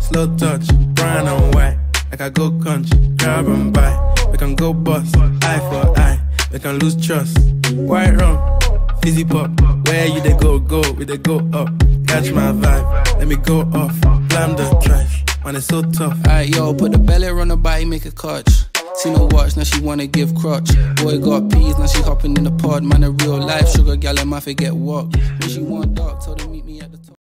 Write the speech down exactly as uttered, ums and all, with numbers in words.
slow touch, brown and white. Like I go country, grab and buy. We can go bust, eye for eye. We can lose trust. White rum, fizzy pop. Where you they go, go, we they go up. Catch my vibe, let me go off. Blam the trash, man it's so tough. Alright yo, put the belly on the body, make a catch. See no watch, now she wanna give crutch. Boy got peas, now she hopping in the pod. Man a real life sugar gal, and my forget walk. When she want dark, told her meet me at the top.